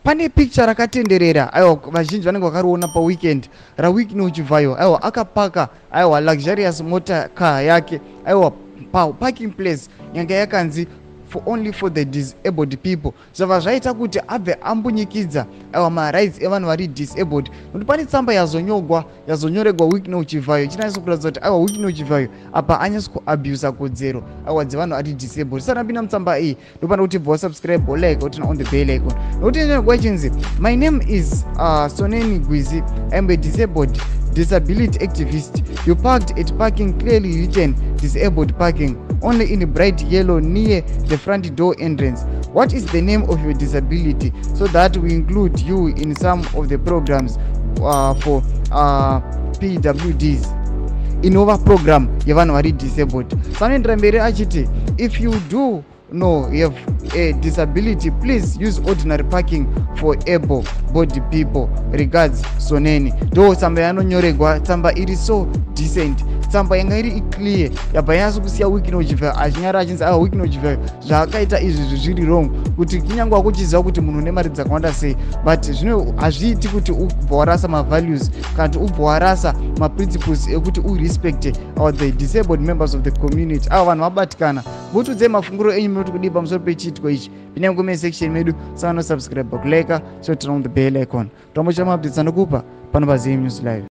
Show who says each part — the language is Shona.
Speaker 1: pane picture rakatenderera aiwa vazhinji vanenge vakariona paweekend rawiki nochivhayo aiwa akapaka aiwa luxurious motor car yake aiwa parking place yanga yakanzi only for the disabled people. Zvava zvaita kuti abve ambunyikidza aiwa marights evanhu vari disabled. Nokuti pane tsamba yazonyoregwa wiki nochivhayo chinanyatso kuratidza kuti aiwa wiki nochivhayo apa anyatso kuabuse kodzero aiwa dzevanhu ari disabled. Saka napinda mutsamba iyi ndopanda kuti bva wasubscribe like utina on the bell icon. Nokuti nyanogwa ichinzi my name is Soneni Gwizi. I am a disabled disability activist. You parked at parking clearly written disabled parking only in bright yellow near the front door entrance. What is the name of your disability so that we include you in some of the programs for PWDs in our program yevanhu vari disabled. Sanoendera mberi achiti if you do know you have a disability, please use ordinary parking for able-bodied people. Regards, Soneni. Do tsamba yanonyoregwa, tsamba iri so decent, tsamba yanga iri clear, yabva yanyaso kusiya wiki nochivhayo achinyara achinzi aiwa wiki nochivhayo zvakaita izvi zviri wrong, kuti kunyange wakuchiziva kuti munhu une mari dzakawanda sei, but zvino hazviiti kuti ubva warasa mavalues kana kuti ubva warasa maprinciples ekuti urespecte the disabled members of the community. Ava vanhu vabatikana votudzai mafunguro enyu munoti kudii pamusoro pechiitiko ichi. Pinai mucomment section medu, saka no subscribe, kuleka, so turn on the bell icon. Tombocha maupdates anokupa pano paZim News Live.